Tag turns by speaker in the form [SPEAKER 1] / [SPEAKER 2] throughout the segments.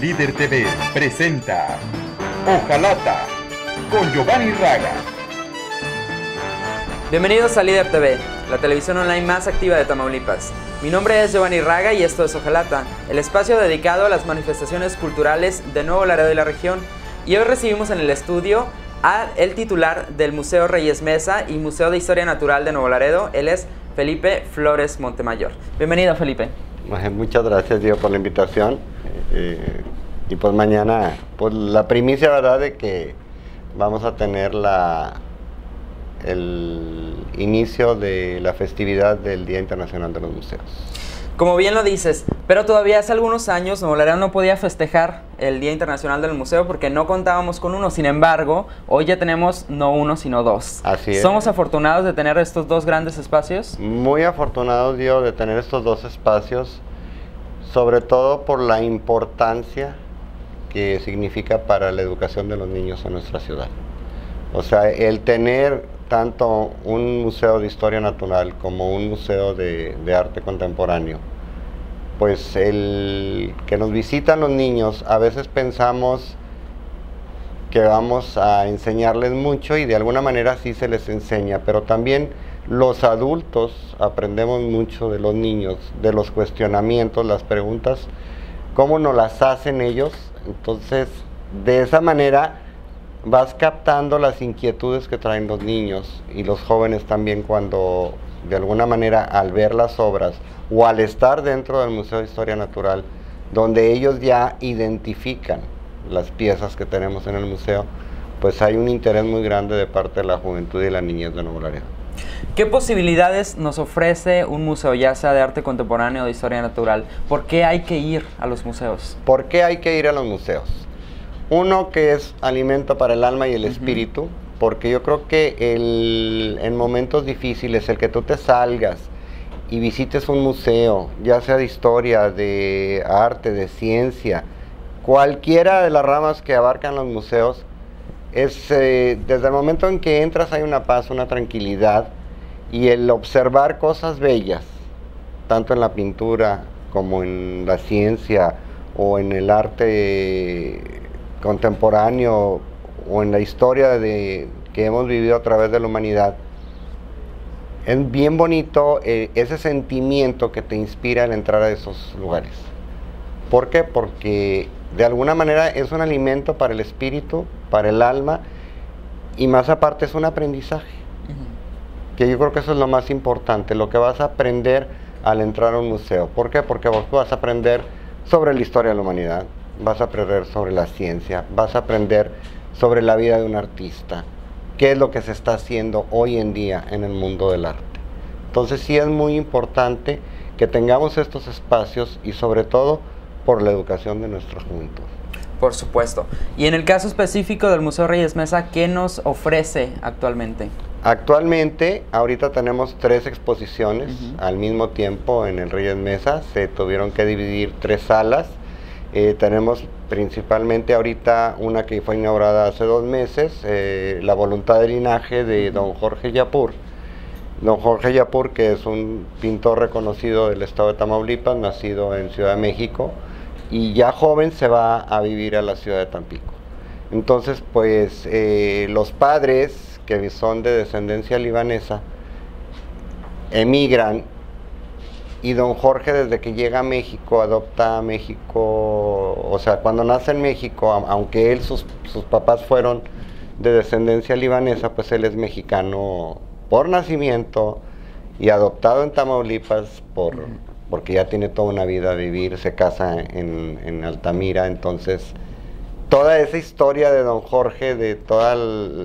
[SPEAKER 1] Líder TV presenta Ojalata con Giovanni Raga.
[SPEAKER 2] Bienvenidos a Líder TV, la televisión online más activa de Tamaulipas. Mi nombre es Giovanni Raga y esto es Ojalata, el espacio dedicado a las manifestaciones culturales de Nuevo Laredo y la región. Y hoy recibimos en el estudio al titular del Museo Reyes Mesa y Museo de Historia Natural de Nuevo Laredo. Él es Felipe Flores Montemayor. Bienvenido, Felipe.
[SPEAKER 3] Muchas gracias, Diego, por la invitación. Y pues mañana, pues la primicia, ¿verdad?, de que vamos a tener el inicio de la festividad del Día Internacional de los Museos.
[SPEAKER 2] Como bien lo dices, pero todavía hace algunos años Nuevo Laredo no podía festejar el Día Internacional del Museo porque no contábamos con uno. Sin embargo, hoy ya tenemos no uno, sino dos.
[SPEAKER 3] Así es.
[SPEAKER 2] ¿Somos afortunados de tener estos dos grandes espacios?
[SPEAKER 3] Muy afortunados, Diego, de tener estos dos espacios, sobre todo por la importancia que significa para la educación de los niños en nuestra ciudad. O sea, el tener tanto un museo de historia natural como un museo de arte contemporáneo, pues el que nos visitan los niños, a veces pensamos que vamos a enseñarles mucho y de alguna manera sí se les enseña, pero también los adultos aprendemos mucho de los niños, de los cuestionamientos, las preguntas, cómo nos las hacen ellos. Entonces, de esa manera vas captando las inquietudes que traen los niños y los jóvenes también cuando, de alguna manera, al ver las obras o al estar dentro del Museo de Historia Natural, donde ellos ya identifican las piezas que tenemos en el museo, pues hay un interés muy grande de parte de la juventud y la niñez de Nuevo Laredo.
[SPEAKER 2] ¿Qué posibilidades nos ofrece un museo, ya sea de arte contemporáneo o de historia natural? ¿Por qué hay que ir a los museos?
[SPEAKER 3] ¿Por qué hay que ir a los museos? Uno, que es alimento para el alma y el espíritu, porque yo creo que en momentos difíciles, el que tú te salgas y visites un museo, ya sea de historia, de arte, de ciencia, cualquiera de las ramas que abarcan los museos, desde el momento en que entras hay una paz, una tranquilidad, y el observar cosas bellas, tanto en la pintura como en la ciencia o en el arte contemporáneo o en la historia que hemos vivido a través de la humanidad, es bien bonito ese sentimiento que te inspira al entrar a esos lugares. ¿Por qué? Porque de alguna manera es un alimento para el espíritu, para el alma, y más aparte es un aprendizaje, que yo creo que eso es lo más importante, lo que vas a aprender al entrar a un museo. ¿Por qué? Porque vos vas a aprender sobre la historia de la humanidad, vas a aprender sobre la ciencia, vas a aprender sobre la vida de un artista, qué es lo que se está haciendo hoy en día en el mundo del arte. Entonces sí es muy importante que tengamos estos espacios y sobre todo por la educación de nuestra juventud.
[SPEAKER 2] Por supuesto. Y en el caso específico del Museo Reyes Mesa, ¿qué nos ofrece actualmente?
[SPEAKER 3] Actualmente, ahorita tenemos 3 exposiciones al mismo tiempo en el Reyes Mesa. Se tuvieron que dividir 3 salas. Tenemos principalmente ahorita una que fue inaugurada hace 2 meses, La Voluntad del Linaje de don Jorge Yapur. Don Jorge Yapur, que es un pintor reconocido del estado de Tamaulipas, nacido en Ciudad de México, y ya joven se va a vivir a la ciudad de Tampico. Entonces, pues, los padres, que son de descendencia libanesa, emigran, y don Jorge, desde que llega a México, adopta a México, o sea, cuando nace en México, aunque sus papás fueron de descendencia libanesa, pues él es mexicano por nacimiento y adoptado en Tamaulipas porque ya tiene toda una vida a vivir, se casa en Altamira. Entonces, toda esa historia de don Jorge, de toda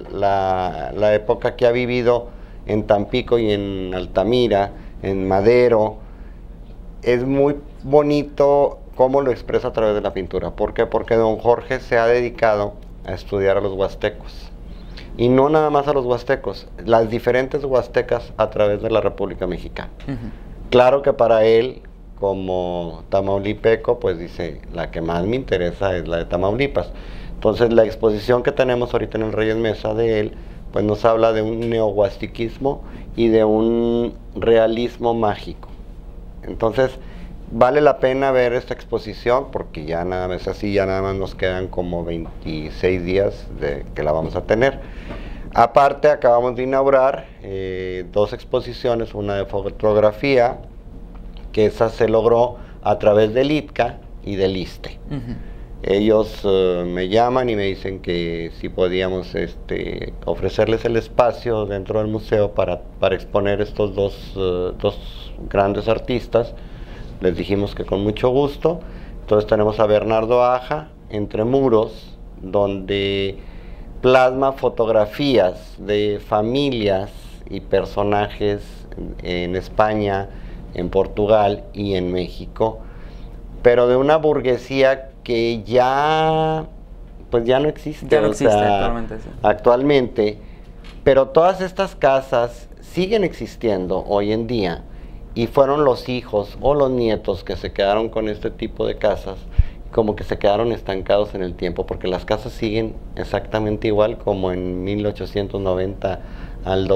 [SPEAKER 3] la época que ha vivido en Tampico y en Altamira, en Madero, es muy bonito cómo lo expresa a través de la pintura. ¿Por qué? Porque don Jorge se ha dedicado a estudiar a los huastecos. Y no nada más a los huastecos, las diferentes huastecas a través de la República Mexicana. Claro que para él, como tamaulipeco, pues dice, la que más me interesa es la de Tamaulipas. Entonces la exposición que tenemos ahorita en el Reyes Mesa de él, pues nos habla de un neohuastiquismo y de un realismo mágico. Entonces, vale la pena ver esta exposición porque ya nada más así, ya nada más nos quedan como 26 días de que la vamos a tener. Aparte, acabamos de inaugurar 2 exposiciones, una de fotografía, que esa se logró a través del ITCA y del ISSSTE. Ellos me llaman y me dicen que si podíamos ofrecerles el espacio dentro del museo para exponer estos dos grandes artistas. Les dijimos que con mucho gusto. Entonces tenemos a Bernardo Aja, Entre Muros, donde plasma fotografías de familias y personajes en España, en Portugal y en México, pero de una burguesía que ya no existe,
[SPEAKER 2] ya no existe actualmente, sí.
[SPEAKER 3] Actualmente, pero todas estas casas siguen existiendo hoy en día y fueron los hijos o los nietos que se quedaron con este tipo de casas, como que se quedaron estancados en el tiempo, porque las casas siguen exactamente igual como en 1890 al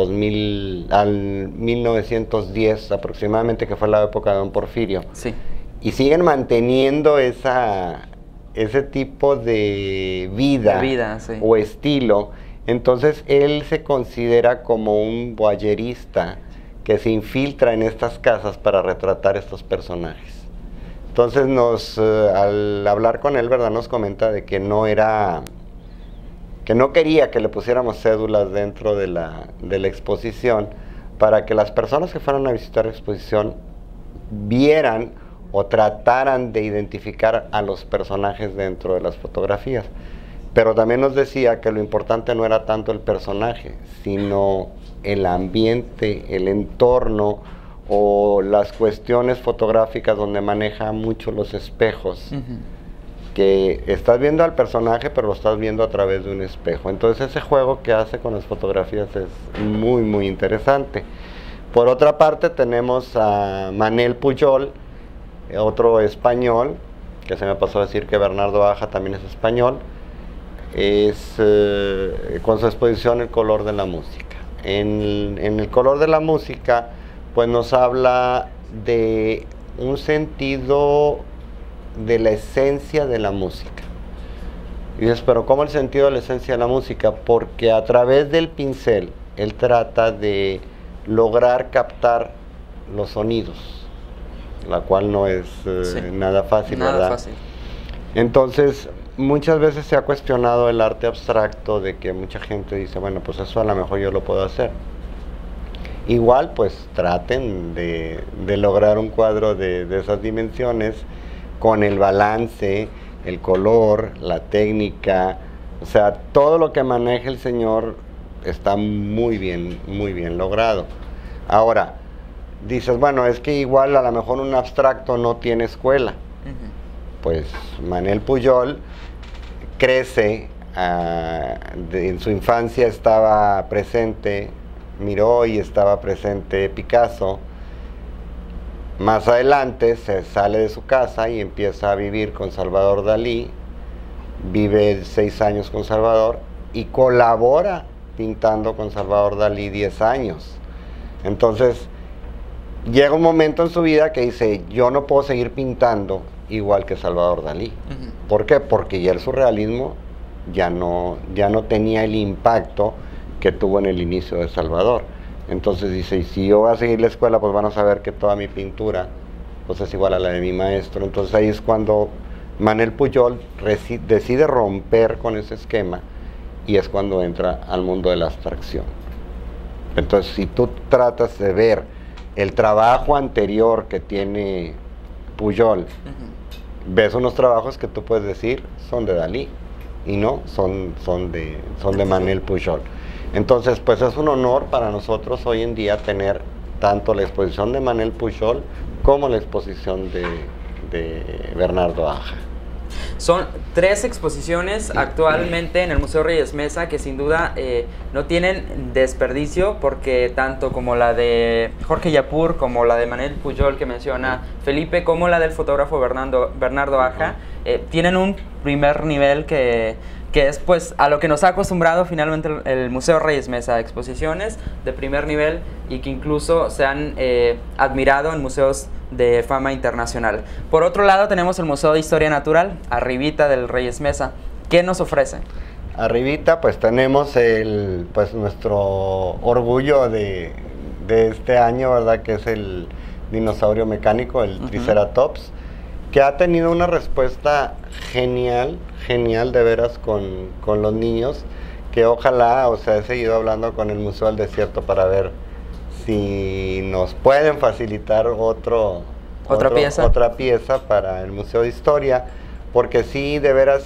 [SPEAKER 3] 1910 aproximadamente, que fue la época de Don Porfirio.
[SPEAKER 2] Sí.
[SPEAKER 3] Y siguen manteniendo ese tipo de vida,
[SPEAKER 2] sí,
[SPEAKER 3] o estilo. Entonces él se considera como un voyerista que se infiltra en estas casas para retratar estos personajes. Entonces al hablar con él, ¿verdad?, nos comenta de que no quería que le pusiéramos cédulas dentro de la exposición, para que las personas que fueran a visitar la exposición vieran o trataran de identificar a los personajes dentro de las fotografías. Pero también nos decía que lo importante no era tanto el personaje, sino el ambiente, el entorno, o las cuestiones fotográficas donde maneja mucho los espejos. Que estás viendo al personaje, pero lo estás viendo a través de un espejo. Entonces ese juego que hace con las fotografías es muy, muy interesante. Por otra parte, tenemos a Manel Pujol, otro español, que se me pasó a decir que Bernardo Aja también es español, con su exposición El color de la música. En El color de la música, pues nos habla de un sentido de la esencia de la música. Y dices, pero ¿cómo el sentido de la esencia de la música? Porque a través del pincel, él trata de lograr captar los sonidos, la cual no es nada fácil,
[SPEAKER 2] nada
[SPEAKER 3] ¿verdad?
[SPEAKER 2] Fácil.
[SPEAKER 3] Entonces, muchas veces se ha cuestionado el arte abstracto, de que mucha gente dice, bueno, pues eso a lo mejor yo lo puedo hacer. Igual, pues traten de lograr un cuadro de esas dimensiones, con el balance, el color, la técnica, o sea, todo lo que maneja el señor está muy bien logrado. Ahora, dices, bueno, es que igual a lo mejor un abstracto no tiene escuela. Pues Manel Pujol crece, en su infancia estaba presente Miró y estaba presente Picasso. Más adelante se sale de su casa y empieza a vivir con Salvador Dalí, vive 6 años con Salvador y colabora pintando con Salvador Dalí 10 años. Entonces llega un momento en su vida que dice, yo no puedo seguir pintando igual que Salvador Dalí. ¿Por qué? Porque ya el surrealismo ya no tenía el impacto que tuvo en el inicio de Salvador. Entonces dice, y si yo voy a seguir la escuela, pues van a saber que toda mi pintura pues es igual a la de mi maestro. Entonces ahí es cuando Manel Pujol decide romper con ese esquema, y es cuando entra al mundo de la abstracción. Entonces, si tú tratas de ver el trabajo anterior que tiene Pujol, ves unos trabajos que tú puedes decir son de Dalí, y no, son de Manel Pujol. Entonces, pues es un honor para nosotros hoy en día tener tanto la exposición de Manel Pujol como la exposición de Bernardo Aja.
[SPEAKER 2] Son 3 exposiciones actualmente en el Museo Reyes Mesa que sin duda no tienen desperdicio, porque tanto como la de Jorge Yapur, como la de Manel Pujol que menciona Felipe, como la del fotógrafo Bernardo Aja, tienen un primer nivel que es pues a lo que nos ha acostumbrado finalmente el Museo Reyes Mesa, exposiciones de primer nivel y que incluso se han admirado en museos de fama internacional. Por otro lado tenemos el Museo de Historia Natural, arribita del Reyes Mesa. ¿Qué nos ofrece?
[SPEAKER 3] Arribita pues tenemos nuestro orgullo de este año, ¿verdad? Que es el dinosaurio mecánico, el Triceratops, que ha tenido una respuesta genial de veras con los niños, que ojalá, o sea, he seguido hablando con el Museo del Desierto para ver si nos pueden facilitar otra pieza para el Museo de Historia, porque sí, de veras,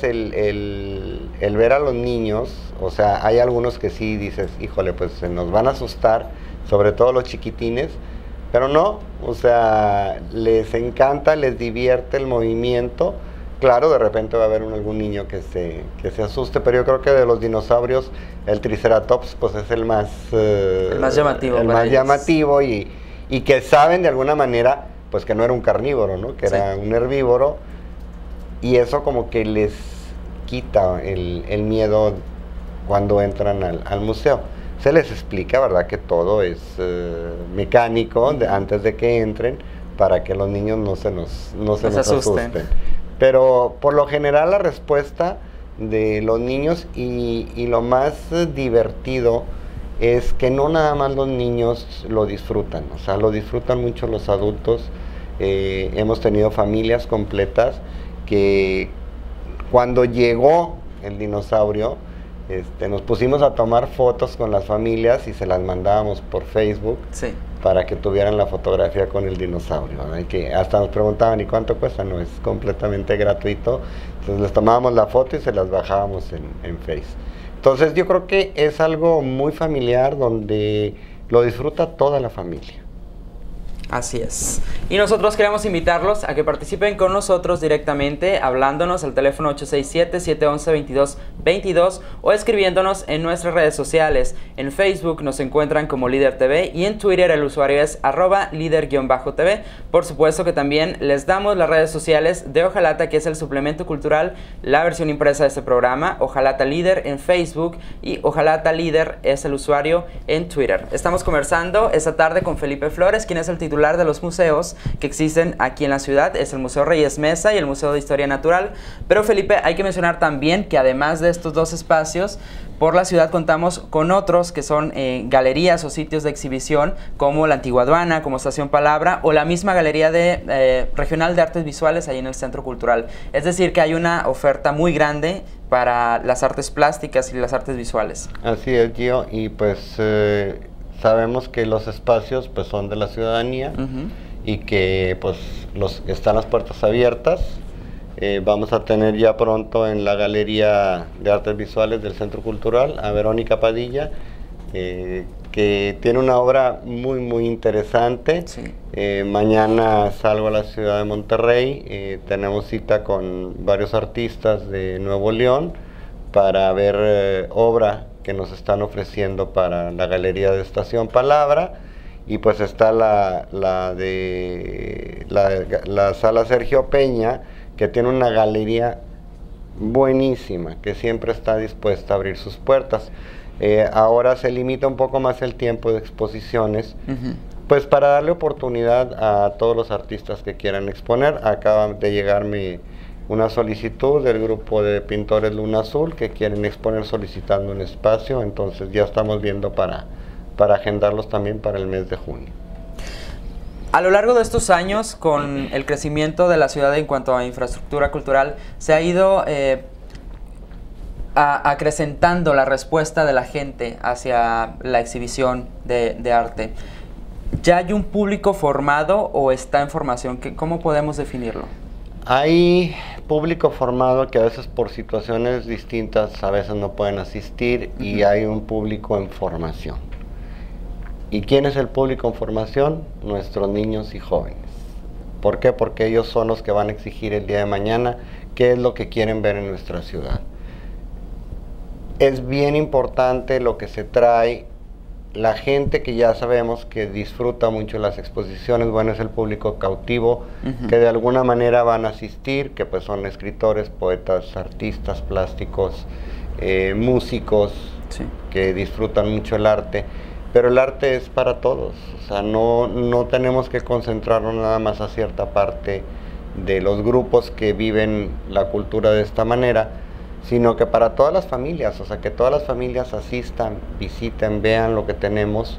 [SPEAKER 3] el ver a los niños, o sea, hay algunos que sí dices, híjole, pues se nos van a asustar, sobre todo los chiquitines, pero no, o sea, les encanta, les divierte el movimiento. Claro, de repente va a haber algún niño que se asuste, pero yo creo que de los dinosaurios, el Triceratops pues es el más
[SPEAKER 2] llamativo.
[SPEAKER 3] El más llamativo y que saben de alguna manera pues que no era un carnívoro, ¿no? Que era un herbívoro, y eso como que les quita el miedo cuando entran al museo. Se les explica, ¿verdad?, que todo es mecánico antes de que entren, para que los niños no se nos asusten. Pero por lo general la respuesta de los niños y lo más divertido es que no nada más los niños lo disfrutan, o sea, lo disfrutan mucho los adultos. Hemos tenido familias completas que cuando llegó el dinosaurio, nos pusimos a tomar fotos con las familias y se las mandábamos por Facebook para que tuvieran la fotografía con el dinosaurio, ¿no? Y que hasta nos preguntaban, ¿y cuánto cuesta? No, es completamente gratuito. Entonces les tomábamos la foto y se las bajábamos en Face. Entonces yo creo que es algo muy familiar donde lo disfruta toda la familia.
[SPEAKER 2] Así es. Y nosotros queremos invitarlos a que participen con nosotros directamente, hablándonos al teléfono 867-711-2222 o escribiéndonos en nuestras redes sociales. En Facebook nos encuentran como Líder TV y en Twitter el usuario es @líder_TV. Por supuesto que también les damos las redes sociales de Ojalata, que es el suplemento cultural, la versión impresa de este programa, Ojalata Líder en Facebook y Ojalata Líder es el usuario en Twitter. Estamos conversando esta tarde con Felipe Flores, quien es el titular de los museos que existen aquí en la ciudad. Es el Museo Reyes Mesa y el Museo de Historia Natural. Pero Felipe, hay que mencionar también que además de estos dos espacios, por la ciudad contamos con otros que son galerías o sitios de exhibición, como la Antigua Aduana, como Estación Palabra o la misma Galería Regional de Artes Visuales ahí en el Centro Cultural. Es decir, que hay una oferta muy grande para las artes plásticas y las artes visuales.
[SPEAKER 3] Así es, Gio, y pues sabemos que los espacios pues son de la ciudadanía y que pues están las puertas abiertas. Vamos a tener ya pronto en la Galería de Artes Visuales del Centro Cultural a Verónica Padilla, que tiene una obra muy interesante. Mañana salgo a la ciudad de Monterrey, tenemos cita con varios artistas de Nuevo León para ver obra que nos están ofreciendo para la Galería de Estación Palabra, y pues está la Sala Sergio Peña, que tiene una galería buenísima, que siempre está dispuesta a abrir sus puertas. Ahora se limita un poco más el tiempo de exposiciones, pues para darle oportunidad a todos los artistas que quieran exponer. Acaba de llegarme una solicitud del grupo de pintores Luna Azul que quieren exponer solicitando un espacio, entonces ya estamos viendo para agendarlos también para el mes de junio.
[SPEAKER 2] A lo largo de estos años, con el crecimiento de la ciudad en cuanto a infraestructura cultural, se ha ido acrecentando la respuesta de la gente hacia la exhibición de arte. ¿Ya hay un público formado o está en formación? ¿Cómo podemos definirlo?
[SPEAKER 3] Hay público formado que a veces por situaciones distintas a veces no pueden asistir, y hay un público en formación. ¿Y quién es el público en formación? Nuestros niños y jóvenes. ¿Por qué? Porque ellos son los que van a exigir el día de mañana qué es lo que quieren ver en nuestra ciudad. Es bien importante lo que se trae. La gente que ya sabemos que disfruta mucho las exposiciones, bueno, es el público cautivo, que de alguna manera van a asistir, que pues son escritores, poetas, artistas plásticos, músicos, que disfrutan mucho el arte. pero el arte es para todos, o sea, no tenemos que concentrarnos nada más a cierta parte de los grupos que viven la cultura de esta manera, sino que para todas las familias, o sea, que todas las familias asistan, visiten, vean lo que tenemos.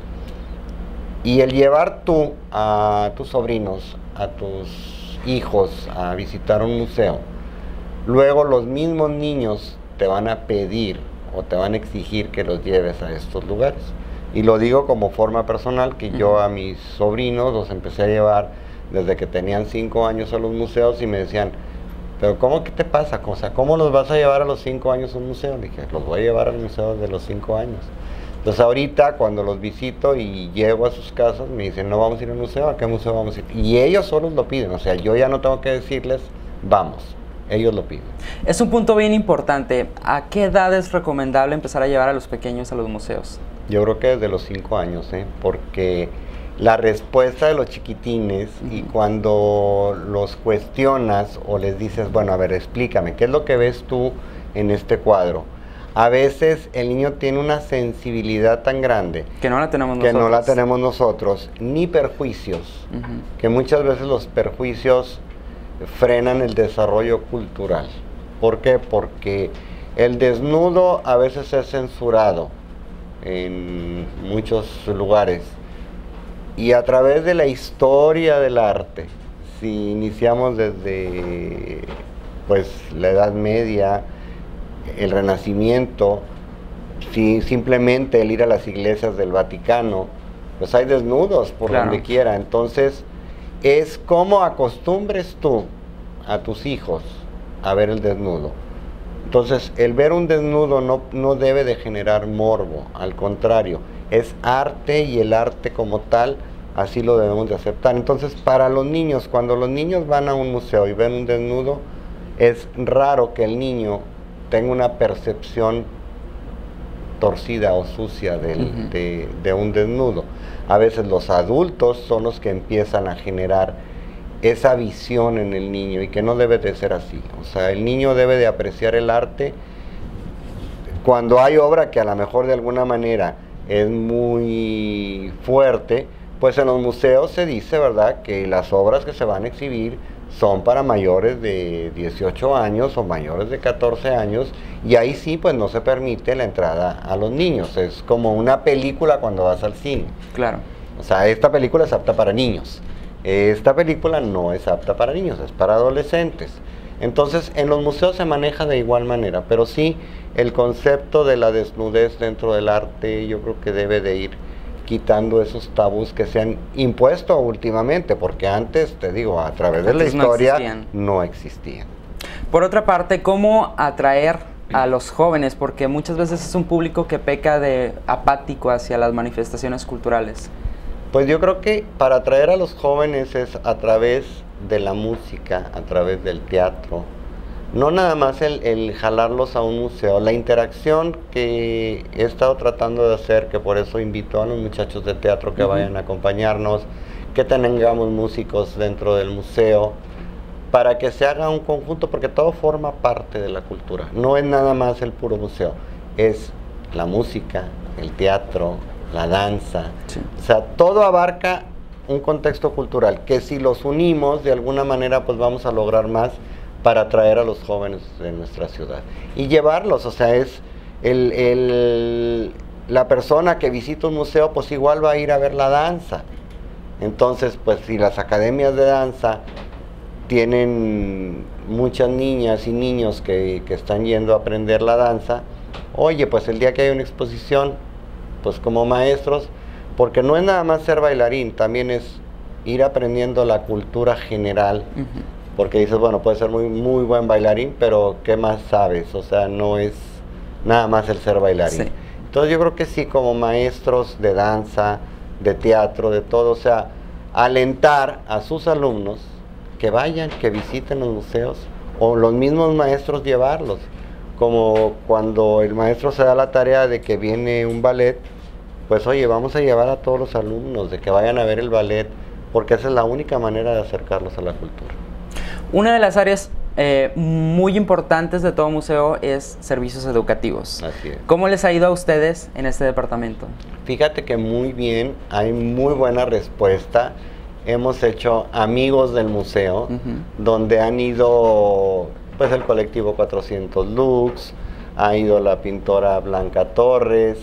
[SPEAKER 3] Y el llevar tú a tus sobrinos, a tus hijos a visitar un museo, luego los mismos niños te van a pedir o te van a exigir que los lleves a estos lugares. Y lo digo como forma personal, que yo a mis sobrinos los empecé a llevar desde que tenían 5 años a los museos y me decían, pero ¿cómo qué te pasa? O sea, ¿cómo los vas a llevar a los 5 años a un museo? Le dije, los voy a llevar al museo de los 5 años. Entonces ahorita cuando los visito y llego a sus casas, me dicen, no vamos a ir al museo, ¿a qué museo vamos a ir? Y ellos solos lo piden, o sea, yo ya no tengo que decirles, vamos, ellos lo piden.
[SPEAKER 2] Es un punto bien importante. ¿A qué edad es recomendable empezar a llevar a los pequeños a los museos?
[SPEAKER 3] Yo creo que desde los 5 años, porque la respuesta de los chiquitines y cuando los cuestionas o les dices, bueno, a ver, explícame, ¿qué es lo que ves tú en este cuadro? A veces el niño tiene una sensibilidad tan grande
[SPEAKER 2] que no la tenemos
[SPEAKER 3] que
[SPEAKER 2] nosotros.
[SPEAKER 3] no la tenemos nosotros, ni perjuicios, que muchas veces los perjuicios frenan el desarrollo cultural. ¿Por qué? Porque el desnudo a veces es censurado en muchos lugares. Y a través de la historia del arte, si iniciamos desde pues, la Edad Media, el Renacimiento, si simplemente el ir a las iglesias del Vaticano, pues hay desnudos por donde quiera. Entonces, es como acostumbres tú a tus hijos a ver el desnudo. Entonces, el ver un desnudo no debe de generar morbo, al contrario, es arte y el arte como tal, así lo debemos de aceptar. Entonces, para los niños, cuando los niños van a un museo y ven un desnudo, es raro que el niño tenga una percepción torcida o sucia de un desnudo. A veces los adultos son los que empiezan a generar esa visión en el niño y que no debe de ser así. O sea, el niño debe de apreciar el arte cuando hay obra que a lo mejor de alguna manera es muy fuerte, pues en los museos se dice, ¿verdad?, que las obras que se van a exhibir son para mayores de 18 años o mayores de 14 años y ahí sí pues no se permite la entrada a los niños. Es como una película cuando vas al cine.
[SPEAKER 2] Claro.
[SPEAKER 3] O sea, esta película es apta para niños. Esta película no es apta para niños, es para adolescentes. Entonces, en los museos se maneja de igual manera, pero sí el concepto de la desnudez dentro del arte yo creo que debe de ir quitando esos tabús que se han impuesto últimamente, porque antes, te digo, a través de la historia no existían.
[SPEAKER 2] Por otra parte, ¿cómo atraer a los jóvenes? Porque muchas veces es un público que peca de apático hacia las manifestaciones culturales.
[SPEAKER 3] Pues yo creo que para atraer a los jóvenes es a través de la música, a través del teatro. No nada más el jalarlos a un museo, la interacción que he estado tratando de hacer, que por eso invito a los muchachos de teatro que vayan a acompañarnos, que tengamos músicos dentro del museo, para que se haga un conjunto, porque todo forma parte de la cultura. No es nada más el puro museo, es la música, el teatro, la danza, o sea, todo abarca un contexto cultural, que si los unimos de alguna manera pues vamos a lograr más para atraer a los jóvenes de nuestra ciudad y llevarlos, o sea, es la persona que visita un museo pues igual va a ir a ver la danza. Entonces pues si las academias de danza tienen muchas niñas y niños que están yendo a aprender la danza, oye, pues el día que hay una exposición, pues como maestros, porque no es nada más ser bailarín, también es ir aprendiendo la cultura general, porque dices, bueno, puedes ser muy buen bailarín, pero ¿qué más sabes? O sea, no es nada más el ser bailarín. Sí. Entonces yo creo que sí, como maestros de danza, de teatro, de todo, o sea, alentar a sus alumnos que vayan, que visiten los museos, o los mismos maestros llevarlos, como cuando el maestro se da la tarea de que viene un ballet, pues oye, vamos a llevar a todos los alumnos, de que vayan a ver el ballet, porque esa es la única manera de acercarlos a la cultura.
[SPEAKER 2] Una de las áreas muy importantes de todo museo es servicios educativos.
[SPEAKER 3] Así es.
[SPEAKER 2] ¿Cómo les ha ido a ustedes en este departamento?
[SPEAKER 3] Fíjate que muy bien, hay muy buena respuesta. Hemos hecho amigos del museo, donde han ido pues el colectivo 400 Lux, ha ido la pintora Blanca Torres,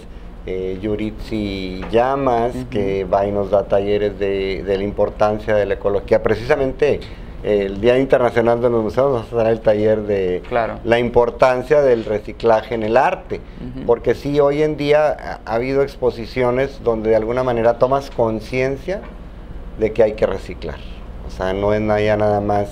[SPEAKER 3] Yuritsi Llamas, que va y nos da talleres de la importancia de la ecología. Precisamente el Día Internacional de los Museos vamos a dar el taller de la importancia del reciclaje en el arte, porque sí, hoy en día ha habido exposiciones donde de alguna manera tomas conciencia de que hay que reciclar. O sea, no es ya nada más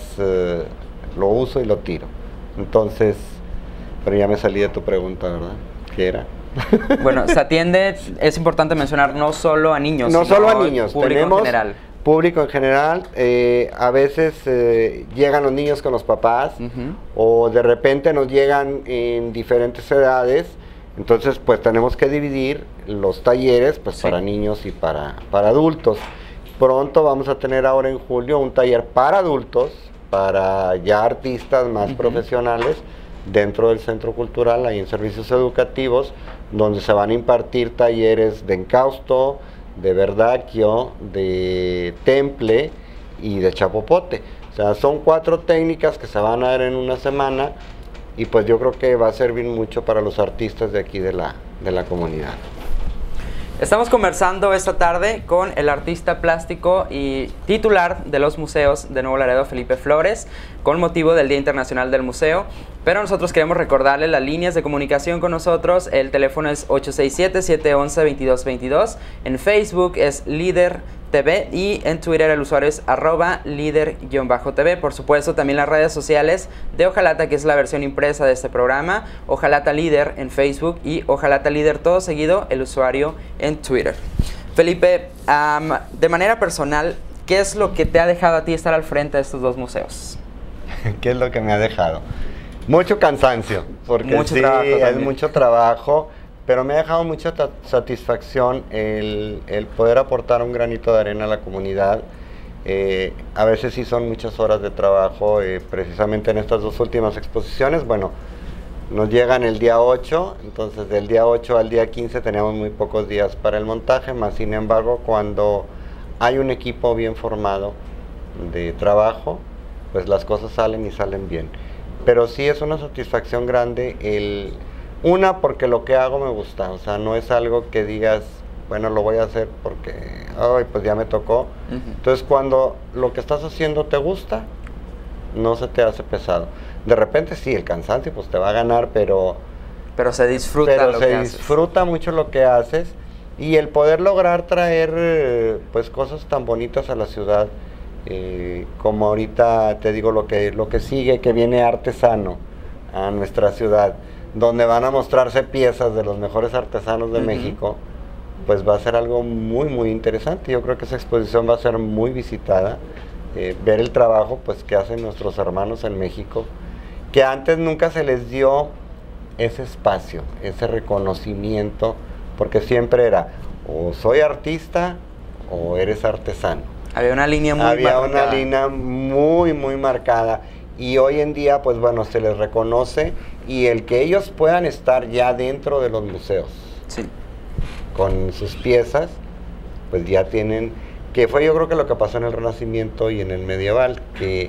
[SPEAKER 3] lo uso y lo tiro. Entonces, pero ya me salí de tu pregunta, ¿verdad? ¿Qué era?
[SPEAKER 2] Bueno, se atiende, es importante mencionar, no solo a niños,
[SPEAKER 3] no solo a niños,
[SPEAKER 2] público
[SPEAKER 3] tenemos
[SPEAKER 2] en general.
[SPEAKER 3] Público en general, a veces llegan los niños con los papás, o de repente nos llegan en diferentes edades, entonces pues tenemos que dividir los talleres pues para niños y para adultos. Pronto vamos a tener ahora en julio un taller para adultos, para ya artistas más profesionales, dentro del Centro Cultural, ahí en Servicios Educativos, donde se van a impartir talleres de encausto, de verdaquio, de temple y de chapopote. O sea, son 4 técnicas que se van a dar en una semana, y pues yo creo que va a servir mucho para los artistas de aquí de la comunidad.
[SPEAKER 2] Estamos conversando esta tarde con el artista plástico y titular de los museos de Nuevo Laredo, Felipe Flores, con motivo del Día Internacional del Museo. Pero nosotros queremos recordarle las líneas de comunicación con nosotros. El teléfono es 867-711-2222. En Facebook es Líder TV y en Twitter el usuario es @líder_TV. Por supuesto, también las redes sociales de Ojalata, que es la versión impresa de este programa, Ojalata Líder en Facebook y Ojalata Líder todo seguido, el usuario en Twitter. Felipe, de manera personal, ¿qué es lo que te ha dejado a ti estar al frente de estos 2 museos?
[SPEAKER 3] ¿Qué es lo que me ha dejado? Mucho cansancio, porque es mucho trabajo, pero me ha dejado mucha satisfacción el poder aportar un granito de arena a la comunidad. A veces sí son muchas horas de trabajo, precisamente en estas 2 últimas exposiciones. Bueno, nos llegan el día 8, entonces del día 8 al día 15 teníamos muy pocos días para el montaje, más sin embargo, cuando hay un equipo bien formado de trabajo, pues las cosas salen y salen bien. Pero sí es una satisfacción grande porque lo que hago me gusta, o sea, no es algo que digas, bueno, lo voy a hacer porque, pues ya me tocó. Entonces, cuando lo que estás haciendo te gusta, no se te hace pesado. De repente sí, el cansancio pues te va a ganar, pero
[SPEAKER 2] se disfruta
[SPEAKER 3] disfruta mucho lo que haces, y el poder lograr traer pues cosas tan bonitas a la ciudad, como ahorita te digo lo que sigue, que viene Artesano a nuestra ciudad, donde van a mostrarse piezas de los mejores artesanos de México, pues va a ser algo muy muy interesante. Yo creo que esa exposición va a ser muy visitada, ver el trabajo pues que hacen nuestros hermanos en México, que antes nunca se les dio ese espacio, ese reconocimiento, porque siempre era o soy artista o eres artesano.
[SPEAKER 2] Había una línea muy
[SPEAKER 3] marcada, y hoy en día pues bueno, se les reconoce, y el que ellos puedan estar ya dentro de los museos con sus piezas, pues ya tienen, que fue yo creo que lo que pasó en el Renacimiento y en el medieval, que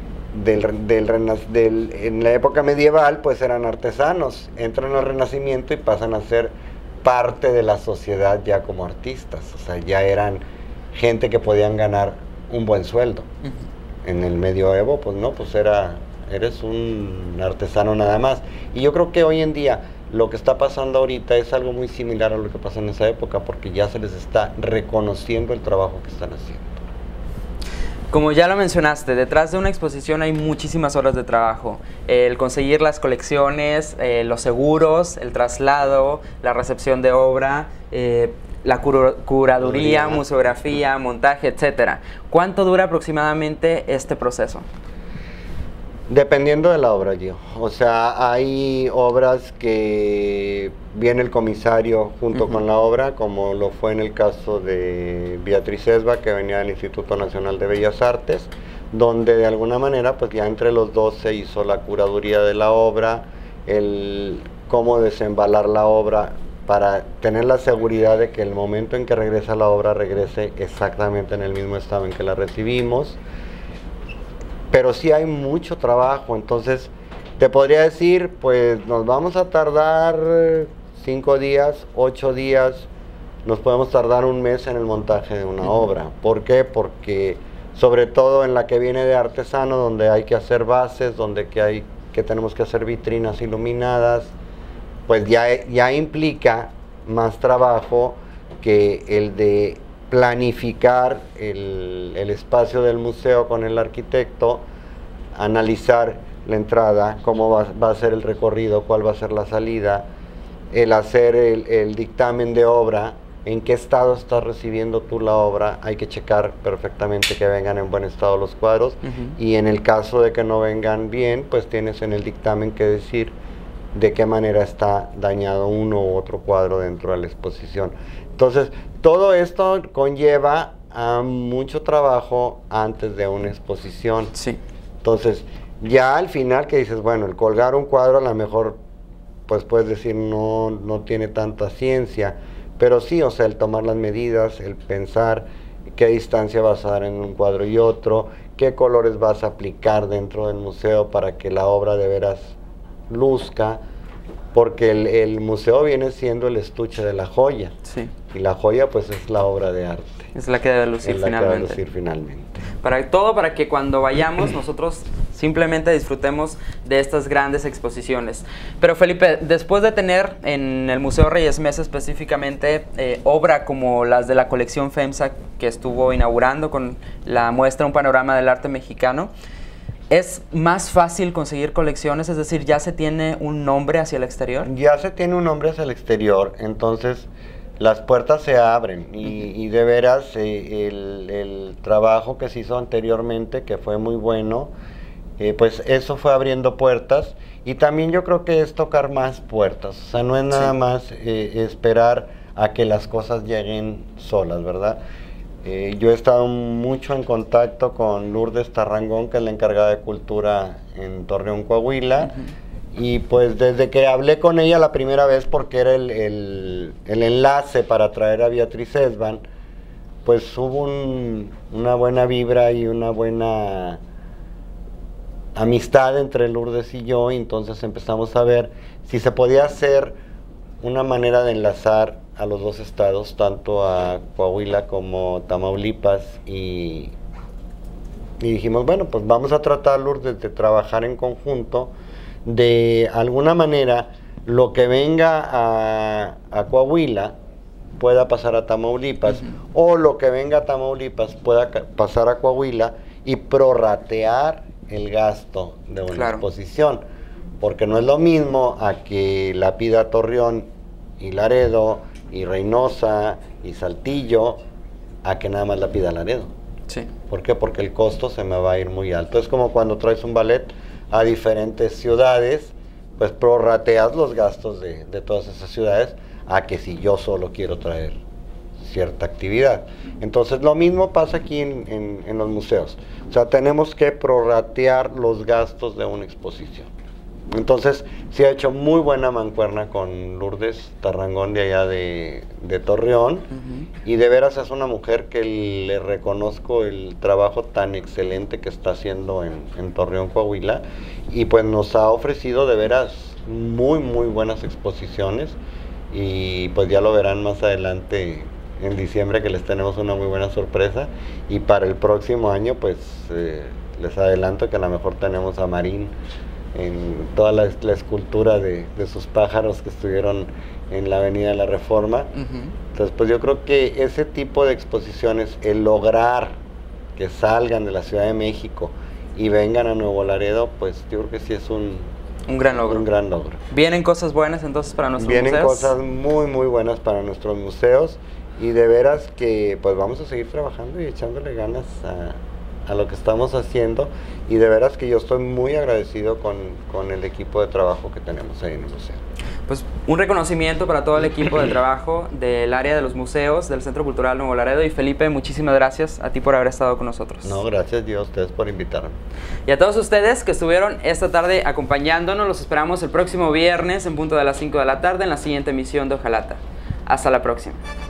[SPEAKER 3] en la época medieval pues eran artesanos, entran al Renacimiento y pasan a ser parte de la sociedad ya como artistas, o sea, ya eran gente que podían ganar un buen sueldo. En el medioevo pues no, pues eres un artesano nada más. Y yo creo que hoy en día lo que está pasando ahorita es algo muy similar a lo que pasó en esa época, porque ya se les está reconociendo el trabajo que están haciendo.
[SPEAKER 2] Como ya lo mencionaste, detrás de una exposición hay muchísimas horas de trabajo. El conseguir las colecciones, los seguros, el traslado, la recepción de obra, la curaduría, museografía, montaje, etcétera. ¿Cuánto dura aproximadamente este proceso?
[SPEAKER 3] Dependiendo de la obra, Gio. O sea, hay obras que viene el comisario junto con la obra, como lo fue en el caso de Beatriz Esba, que venía del Instituto Nacional de Bellas Artes, donde de alguna manera pues ya entre los dos se hizo la curaduría de la obra, el cómo desembalar la obra para tener la seguridad de que el momento en que regresa la obra regrese exactamente en el mismo estado en que la recibimos. Pero sí hay mucho trabajo, entonces te podría decir, pues nos vamos a tardar 5 días, 8 días, nos podemos tardar un mes en el montaje de una obra. ¿Por qué? Porque sobre todo en la que viene de artesano, donde hay que hacer bases, donde tenemos que hacer vitrinas iluminadas, pues ya implica más trabajo que el de planificar el espacio del museo con el arquitecto, analizar la entrada, cómo va a ser el recorrido, cuál va a ser la salida, el hacer el dictamen de obra, en qué estado estás recibiendo tú la obra, hay que checar perfectamente que vengan en buen estado los cuadros, y en el caso de que no vengan bien, pues tienes en el dictamen que decir de qué manera está dañado uno u otro cuadro dentro de la exposición. Entonces, todo esto conlleva a mucho trabajo antes de una exposición.
[SPEAKER 2] Sí.
[SPEAKER 3] Entonces, ya al final que dices, bueno, el colgar un cuadro a lo mejor, pues puedes decir no tiene tanta ciencia, pero sí, o sea, el tomar las medidas, el pensar qué distancia vas a dar en un cuadro y otro, qué colores vas a aplicar dentro del museo para que la obra de veras luzca, porque el museo viene siendo el estuche de la joya.
[SPEAKER 2] Sí.
[SPEAKER 3] Y la joya pues es la obra de arte.
[SPEAKER 2] Es la que debe lucir
[SPEAKER 3] finalmente.
[SPEAKER 2] Para que cuando vayamos nosotros simplemente disfrutemos de estas grandes exposiciones. Pero Felipe, después de tener en el Museo Reyes Mesa específicamente obra como las de la colección FEMSA que estuvo inaugurando con la muestra Un Panorama del Arte Mexicano, ¿es más fácil conseguir colecciones? Es decir, ¿ya se tiene un nombre hacia el exterior?
[SPEAKER 3] Ya se tiene un nombre hacia el exterior, entonces las puertas se abren y de veras el trabajo que se hizo anteriormente, que fue muy bueno, pues eso fue abriendo puertas, y también yo creo que es tocar más puertas, o sea, no es nada más esperar a que las cosas lleguen solas, ¿verdad? Yo he estado mucho en contacto con Lourdes Tarrangón, que es la encargada de cultura en Torreón, Coahuila, y pues desde que hablé con ella la primera vez, porque era el enlace para traer a Beatriz Esban, pues hubo una buena vibra y una buena amistad entre Lourdes y yo, y entonces empezamos a ver si se podía hacer una manera de enlazar a los dos estados, tanto a Coahuila como Tamaulipas, y dijimos, bueno, pues vamos a tratar, Lourdes, de trabajar en conjunto, de alguna manera lo que venga a Coahuila pueda pasar a Tamaulipas, o lo que venga a Tamaulipas pueda pasar a Coahuila, y prorratear el gasto de una exposición, porque no es lo mismo a que la pida Torreón y Laredo y Reynosa y Saltillo, a que nada más la pida Laredo.
[SPEAKER 2] Sí.
[SPEAKER 3] ¿Por qué? Porque el costo se me va a ir muy alto. Es como cuando traes un ballet a diferentes ciudades, pues prorrateas los gastos de todas esas ciudades, a que si yo solo quiero traer cierta actividad. Entonces lo mismo pasa aquí en los museos. O sea, tenemos que prorratear los gastos de una exposición. Entonces se ha hecho muy buena mancuerna con Lourdes Tarrangón de allá de Torreón, y de veras es una mujer que le reconozco el trabajo tan excelente que está haciendo en Torreón, Coahuila, y pues nos ha ofrecido de veras muy buenas exposiciones, y pues ya lo verán más adelante en diciembre, que les tenemos una muy buena sorpresa, y para el próximo año pues les adelanto que a lo mejor tenemos a Marín en toda la escultura de sus pájaros que estuvieron en la Avenida de la Reforma. Entonces pues yo creo que ese tipo de exposiciones, el lograr que salgan de la Ciudad de México y vengan a Nuevo Laredo, pues yo creo que sí es un gran logro. Un gran logro.
[SPEAKER 2] ¿Vienen cosas buenas entonces para nuestros museos?
[SPEAKER 3] Vienen cosas muy buenas para nuestros museos, y de veras que pues vamos a seguir trabajando y echándole ganas a lo que estamos haciendo, y de veras que yo estoy muy agradecido con el equipo de trabajo que tenemos ahí en el museo.
[SPEAKER 2] pues un reconocimiento para todo el equipo de trabajo del área de los museos del Centro Cultural Nuevo Laredo. Y Felipe, muchísimas gracias a ti por haber estado con nosotros.
[SPEAKER 3] No, gracias Dios a ustedes por invitarme.
[SPEAKER 2] Y a todos ustedes que estuvieron esta tarde acompañándonos, los esperamos el próximo viernes en punto de las 5 de la tarde en la siguiente emisión de Ojalata. Hasta la próxima.